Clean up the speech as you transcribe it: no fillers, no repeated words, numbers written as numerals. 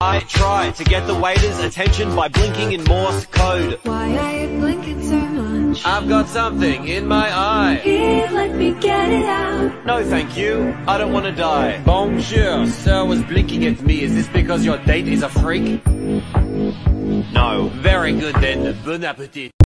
I try to get the waiter's attention by blinking in Morse code. Why are you blinking so much? I've got something in my eye. Here, let me get it out. No thank you, I don't want to die. Bonjour, sir was blinking at me. Is this because your date is a freak? No. Very good then, bon appetit.